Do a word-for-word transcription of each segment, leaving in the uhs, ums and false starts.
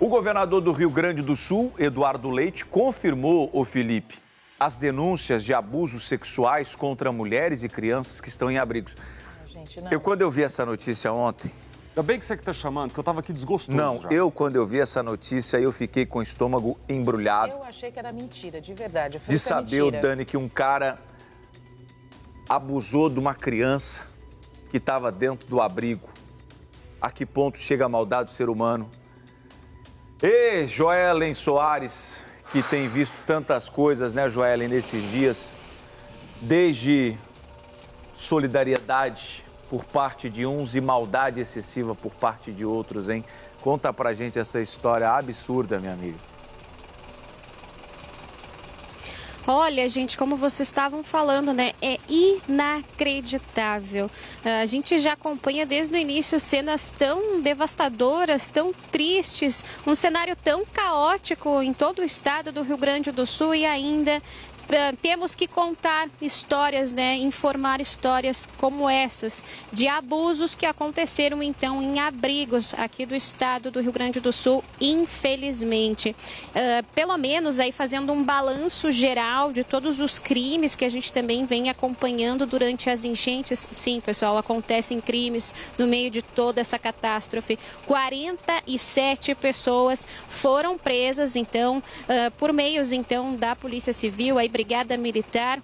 O governador do Rio Grande do Sul, Eduardo Leite, confirmou, ô Felipe, as denúncias de abusos sexuais contra mulheres e crianças que estão em abrigos. Gente, não. Eu, quando eu vi essa notícia ontem... Ainda bem que você que tá chamando, porque eu tava aqui desgostoso Não, já. eu, quando eu vi essa notícia, eu fiquei com o estômago embrulhado. Eu achei que era mentira, de verdade. Eu De falei que é saber, mentira. Dani, que um cara abusou de uma criança que estava dentro do abrigo. A que ponto chega a maldade do ser humano? E Joellen Soares, que tem visto tantas coisas, né, Joellen, nesses dias, desde solidariedade por parte de uns e maldade excessiva por parte de outros, hein? Conta pra gente essa história absurda, minha amiga. Olha, gente, como vocês estavam falando, né? É inacreditável. A gente já acompanha desde o início cenas tão devastadoras, tão tristes, um cenário tão caótico em todo o estado do Rio Grande do Sul e ainda temos que contar histórias, né, informar histórias como essas, de abusos que aconteceram então em abrigos aqui do estado do Rio Grande do Sul, infelizmente. Uh, pelo menos aí fazendo um balanço geral de todos os crimes que a gente também vem acompanhando durante as enchentes. Sim, pessoal, acontecem crimes no meio de toda essa catástrofe. quarenta e sete pessoas foram presas, então, uh, por meios então da Polícia Civil, aí Brigada Militar,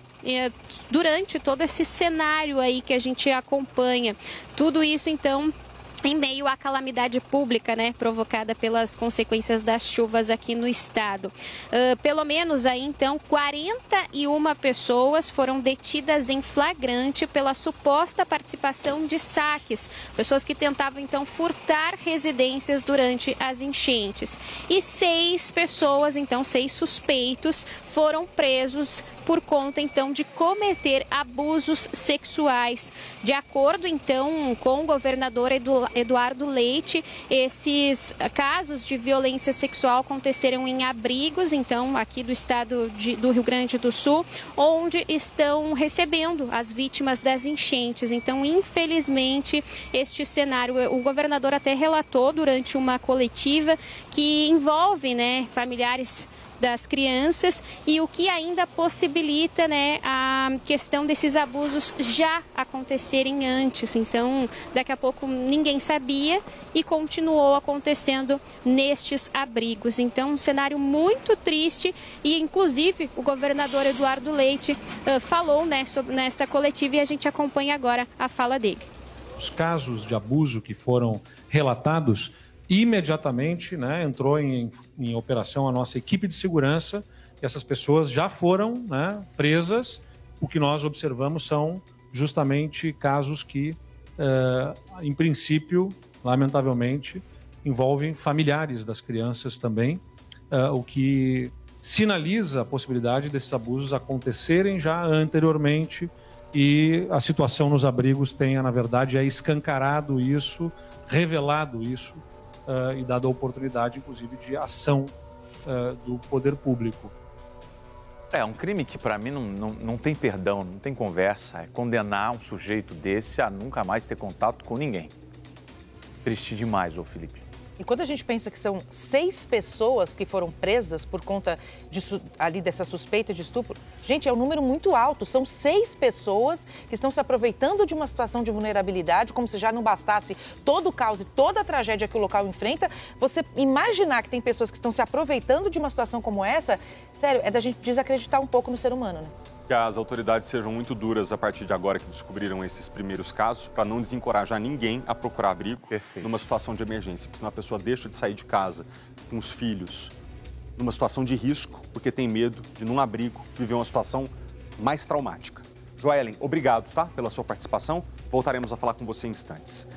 durante todo esse cenário aí que a gente acompanha. Tudo isso, então, em meio à calamidade pública, né, provocada pelas consequências das chuvas aqui no estado. Uh, pelo menos aí, então, quarenta e uma pessoas foram detidas em flagrante pela suposta participação de saques. Pessoas que tentavam, então, furtar residências durante as enchentes. E seis pessoas, então, seis suspeitos, foram presos por conta, então, de cometer abusos sexuais. De acordo, então, com o governador Eduardo Leite, esses casos de violência sexual aconteceram em abrigos, então, aqui do estado de, do Rio Grande do Sul, onde estão recebendo as vítimas das enchentes. Então, infelizmente, este cenário, o governador até relatou durante uma coletiva que envolve, né, familiares das crianças e o que ainda possibilita, né, a questão desses abusos já acontecerem antes. Então, daqui a pouco ninguém sabia e continuou acontecendo nestes abrigos. Então, um cenário muito triste e, inclusive, o governador Eduardo Leite uh, falou, né, sobre, nessa coletiva e a gente acompanha agora a fala dele. Os casos de abuso que foram relatados, imediatamente, né, entrou em, em operação a nossa equipe de segurança e essas pessoas já foram, né, presas. O que nós observamos são justamente casos que, eh, em princípio, lamentavelmente, envolvem familiares das crianças também, eh, o que sinaliza a possibilidade desses abusos acontecerem já anteriormente e a situação nos abrigos tenha, na verdade, é escancarado isso, revelado isso, Uh, e dado a oportunidade, inclusive, de ação uh, do poder público. É um crime que, para mim, não, não, não tem perdão, não tem conversa. É condenar um sujeito desse a nunca mais ter contato com ninguém. Triste demais, ô Felipe. E quando a gente pensa que são seis pessoas que foram presas por conta de, ali dessa suspeita de estupro, gente, é um número muito alto. São seis pessoas que estão se aproveitando de uma situação de vulnerabilidade, como se já não bastasse todo o caos e toda a tragédia que o local enfrenta. Você imaginar que tem pessoas que estão se aproveitando de uma situação como essa, sério, é da gente desacreditar um pouco no ser humano, né? Que as autoridades sejam muito duras a partir de agora que descobriram esses primeiros casos, para não desencorajar ninguém a procurar abrigo. Perfeito. Numa situação de emergência, porque senão a pessoa deixa de sair de casa com os filhos, numa situação de risco, porque tem medo de, num abrigo, viver uma situação mais traumática. Joellen, obrigado, tá, pela sua participação. Voltaremos a falar com você em instantes.